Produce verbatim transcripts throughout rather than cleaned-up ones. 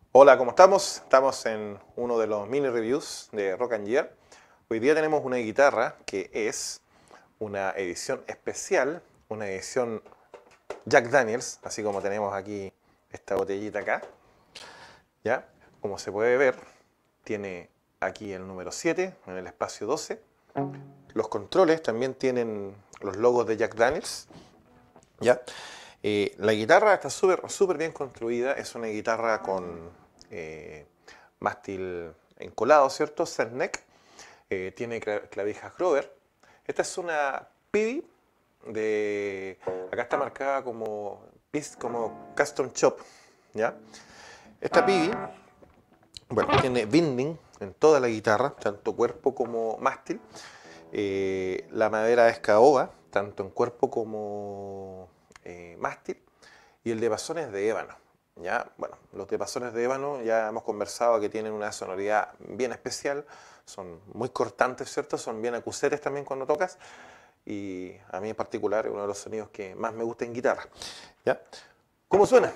Hola, ¿cómo estamos? Estamos en uno de los mini reviews de Rock and Gear. Hoy día tenemos una guitarra que es una edición especial, una edición Jack Daniels, así como tenemos aquí esta botellita acá. ¿Ya? Como se puede ver, tiene aquí el número siete en el espacio doce. Los controles también tienen los logos de Jack Daniels. ¿Ya? Eh, la guitarra está súper súper bien construida, es una guitarra con eh, mástil encolado, ¿cierto? Set neck, eh, tiene clavijas Grover. Esta es una P B de, acá está marcada como, como Custom Shop, ¿ya? Esta P B, bueno, tiene binding en toda la guitarra, tanto cuerpo como mástil. Eh, la madera es caoba, tanto en cuerpo como eh, mástil, y el diapasón es de ébano. ¿Ya? Bueno, los diapasones de ébano ya hemos conversado que tienen una sonoridad bien especial, son muy cortantes, ¿cierto? Son bien acuseres también cuando tocas, y a mí en particular es uno de los sonidos que más me gusta en guitarra. ¿Ya? ¿Cómo suena?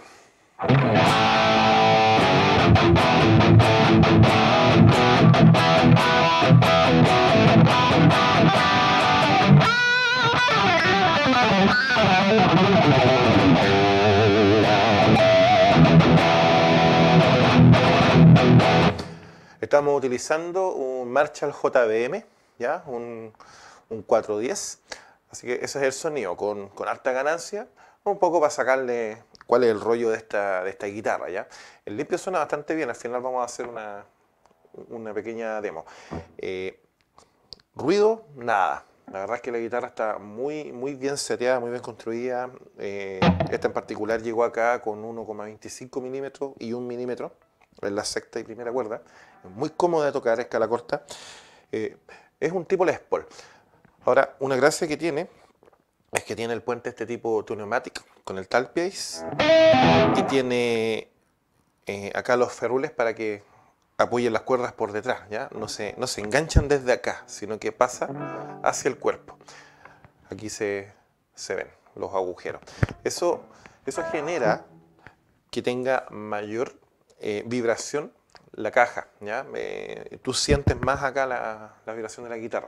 Estamos utilizando un Marshall J B M, ¿ya? Un, un cuatro diez, así que ese es el sonido, con, con harta ganancia, un poco para sacarle cuál es el rollo de esta, de esta guitarra, ¿ya? El limpio suena bastante bien, al final vamos a hacer una, una pequeña demo. Eh, ruido, nada. La verdad es que la guitarra está muy, muy bien seteada, muy bien construida. Eh, esta en particular llegó acá con uno coma veinticinco milímetros y un milímetro en la sexta y primera cuerda. Es muy cómoda de tocar, escala corta. Eh, es un tipo Les Paul. Ahora, una gracia que tiene es que tiene el puente este tipo Tunematic con el Talpiece y tiene eh, acá los ferrules para que apoyen las cuerdas por detrás, ¿ya? No se, no se enganchan desde acá, sino que pasa hacia el cuerpo. Aquí se, se ven los agujeros. Eso, eso genera que tenga mayor eh, vibración la caja, ¿ya? Eh, tú sientes más acá la, la vibración de la guitarra.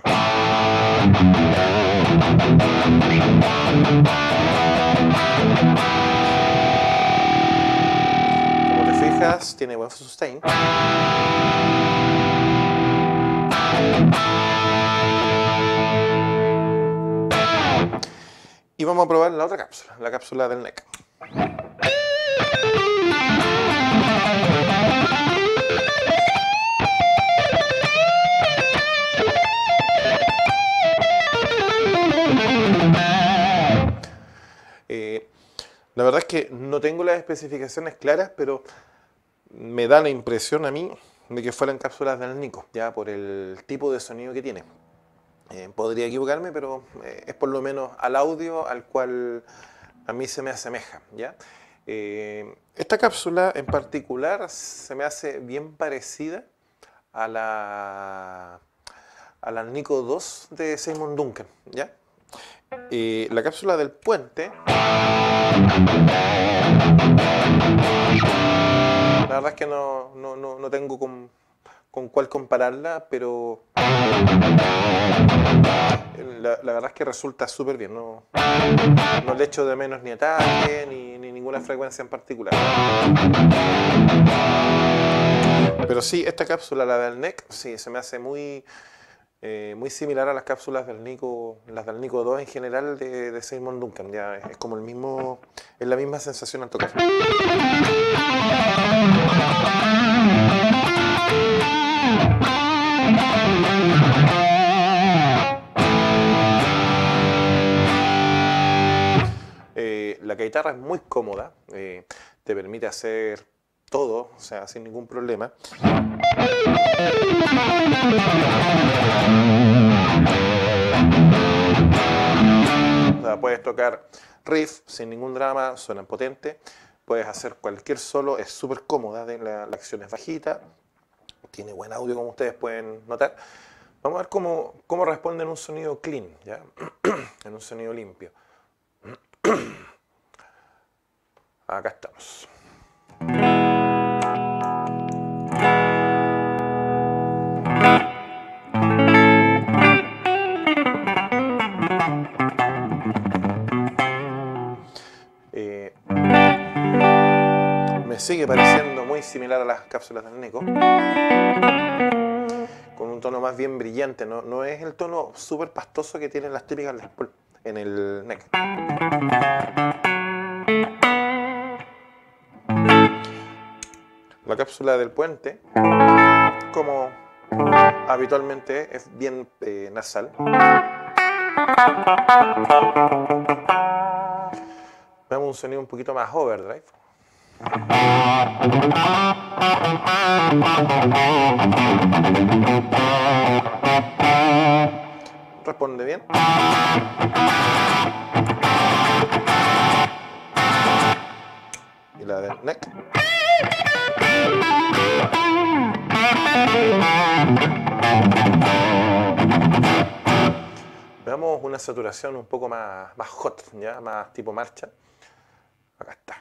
Como te fijas, tiene buen sustain. Y vamos a probar la otra cápsula, la cápsula del neck. Eh, la verdad es que no tengo las especificaciones claras, pero me da la impresión a mí de que fueran cápsulas del Nico, ya por el tipo de sonido que tiene. Eh, podría equivocarme, pero eh, es por lo menos al audio al cual a mí se me asemeja, ¿ya? Eh, esta cápsula en particular se me hace bien parecida a la, a la Nico dos de Simon Duncan, ¿ya? Eh, la cápsula del puente, la verdad es que no, no, no, no tengo con, con cuál compararla, pero la, la verdad es que resulta súper bien. No, no le echo de menos ni ataque ni, ni ninguna frecuencia en particular. Pero sí, esta cápsula, la del neck, sí, se me hace muy, eh, muy similar a las cápsulas del Nico, las del Nico dos en general de, de Simon Duncan. Ya es como el mismo, es la misma sensación al tocar. Eh, la guitarra es muy cómoda, eh, te permite hacer todo, o sea, sin ningún problema. O sea, puedes tocar riff sin ningún drama, suenan potente. Puedes hacer cualquier solo, es súper cómoda, la, la acción es bajita, tiene buen audio como ustedes pueden notar. Vamos a ver cómo, cómo responde en un sonido clean, ¿ya? En un sonido limpio. Acá estamos. sigue pareciendo muy similar a las cápsulas del Neko, con un tono más bien brillante, no, no es el tono súper pastoso que tienen las típicas Les Paul en el neck. La cápsula del puente, como habitualmente, es bien eh, nasal. Veamos un sonido un poquito más overdrive. Responde bien. Y la del neck. Veamos una saturación un poco más, más hot, ¿ya? Más tipo marcha. Acá está.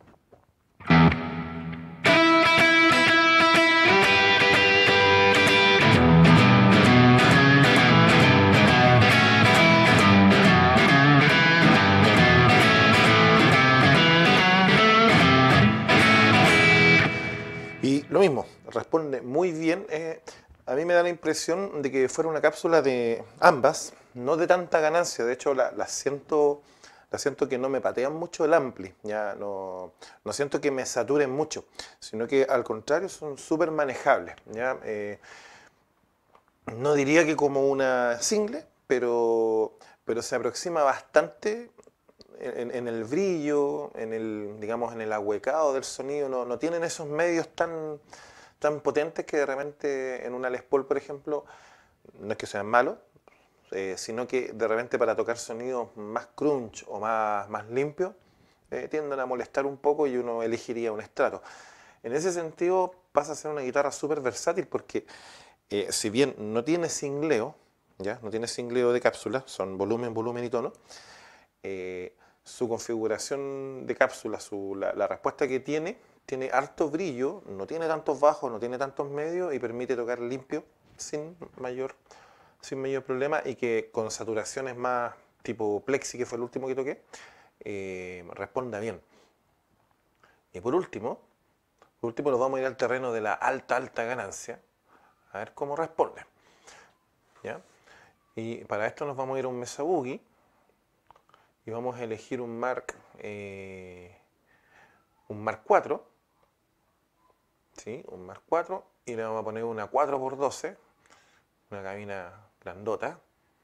Y lo mismo, responde muy bien. Eh, a mí me da la impresión de que fuera una cápsula de ambas, no de tanta ganancia. De hecho, la, la, siento, la siento que no me patean mucho el ampli. Ya no, no siento que me saturen mucho, sino que al contrario son súper manejables. ¿Ya? Eh, no diría que como una single, pero, pero se aproxima bastante en, en el brillo, en el, digamos, en el ahuecado del sonido. No, no tienen esos medios tan, tan potentes que de repente en una Les Paul, por ejemplo, no es que sean malos, eh, sino que de repente para tocar sonidos más crunch o más, más limpios, eh, tienden a molestar un poco y uno elegiría un estrato. En ese sentido pasa a ser una guitarra súper versátil porque eh, si bien no tiene singleo, ¿ya? No tiene singleo de cápsula, son volumen, volumen y tono, eh, su configuración de cápsula, su, la, la respuesta que tiene, tiene harto brillo, no tiene tantos bajos, no tiene tantos medios y permite tocar limpio sin mayor, sin mayor problema, y que con saturaciones más tipo Plexi, que fue el último que toqué, eh, responda bien. Y por último, por último nos vamos a ir al terreno de la alta, alta ganancia, a ver cómo responde. ¿Ya? Y para esto nos vamos a ir a un Mesa Boogie y vamos a elegir un Mark, eh, un Mark cuatro, ¿sí? Un Mark cuatro, y le vamos a poner una cuatro por doce, una cabina grandota.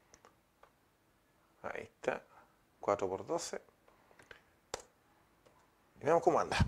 Ahí está, cuatro por doce. Y veamos cómo anda.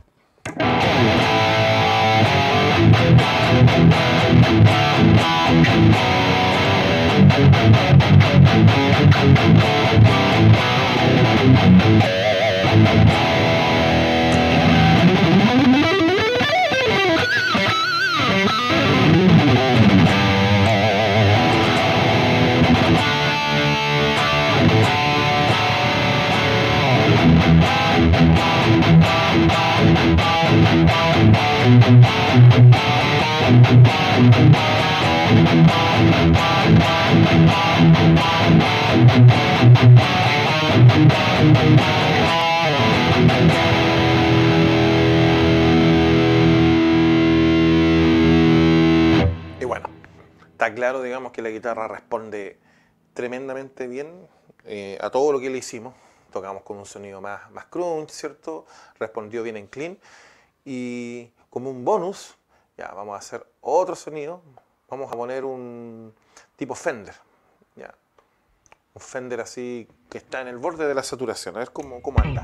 Y bueno, está claro, digamos, que la guitarra responde tremendamente bien eh, a todo lo que le hicimos. Tocamos con un sonido más, más crunch, ¿cierto? Respondió bien en clean. Y como un bonus, ya vamos a hacer otro sonido. Vamos a poner un tipo Fender. Ya. Un Fender así que está en el borde de la saturación. A ver cómo, cómo anda.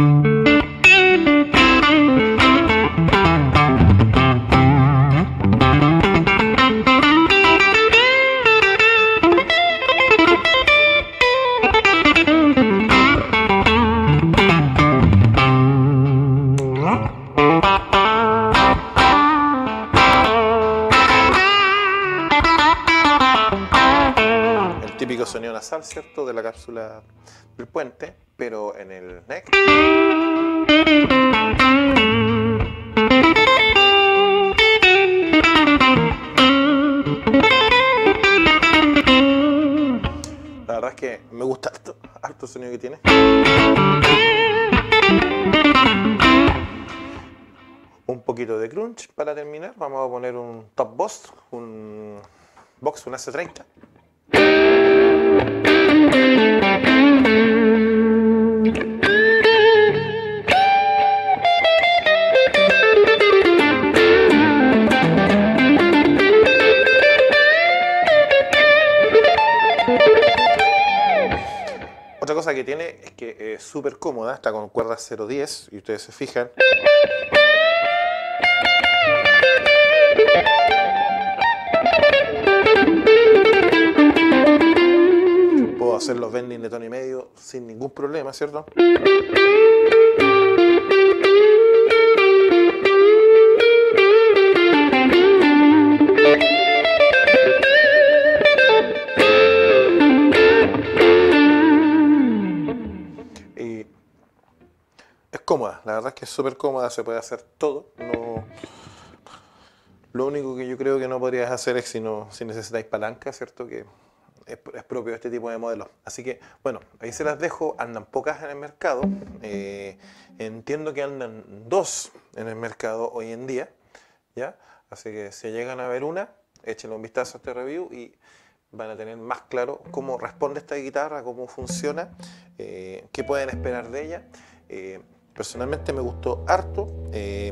Típico sonido nasal, ¿cierto? De la cápsula del puente, pero en el neck. La verdad es que me gusta harto, harto el sonido que tiene. un poquito de crunch para terminar. Vamos a poner un top box, un box, un A C treinta. Otra cosa que tiene es que es súper cómoda, está con cuerda cero diez y ustedes se fijan. Puedo hacer los bending de tono y medio sin ningún problema, ¿cierto? Y es cómoda, la verdad es que es súper cómoda, se puede hacer todo. No, lo único que yo creo que no podrías hacer es si, no, si necesitáis palanca, ¿cierto? Que es, es propio de este tipo de modelos. Así que, bueno, ahí se las dejo. Andan pocas en el mercado. Eh, entiendo que andan dos en el mercado hoy en día, ¿ya? Así que si llegan a ver una, échenle un vistazo a este review y van a tener más claro cómo responde esta guitarra, cómo funciona, eh, qué pueden esperar de ella. Eh, personalmente me gustó harto. Eh,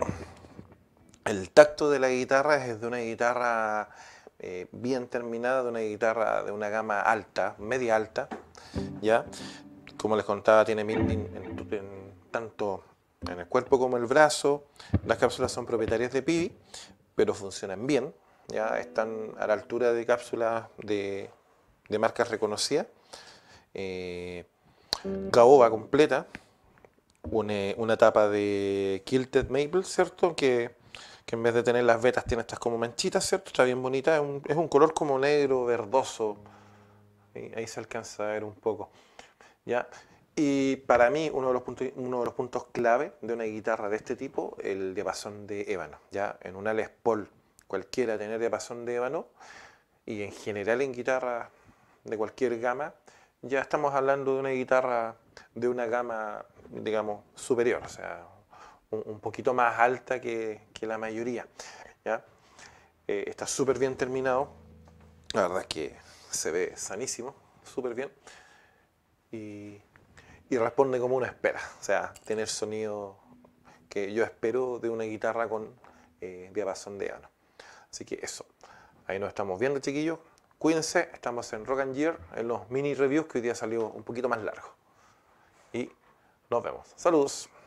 el tacto de la guitarra es de una guitarra eh, bien terminada, de una guitarra de una gama alta, media alta, ¿ya? Como les contaba, tiene bending en, en, tanto en el cuerpo como en el brazo. Las cápsulas son propietarias de Pivi, pero funcionan bien, ya están a la altura de cápsulas de, de marcas reconocidas. Eh, caoba completa, una, una tapa de Quilted Maple, ¿cierto? Que, que en vez de tener las vetas tiene estas como manchitas, ¿cierto? Está bien bonita, es un, es un color como negro, verdoso, ahí, ahí se alcanza a ver un poco, ¿ya? Y para mí uno de los puntos, uno de los puntos clave de una guitarra de este tipo, el diapasón de ébano, ¿ya? En una Les Paul cualquiera tener diapasón de ébano, y en general en guitarras de cualquier gama, ya estamos hablando de una guitarra de una gama, digamos, superior, o sea, un, un poquito más alta que, que la mayoría, ¿ya? Eh, está súper bien terminado, la verdad es que se ve sanísimo, súper bien, y, y responde como una espera, o sea, tener sonido que yo espero de una guitarra con eh, diapasón de ébano. Así que eso, ahí nos estamos viendo, chiquillos. Cuídense, estamos en Rock and Gear, en los mini reviews que hoy día salió un poquito más largo. Y nos vemos. Saludos.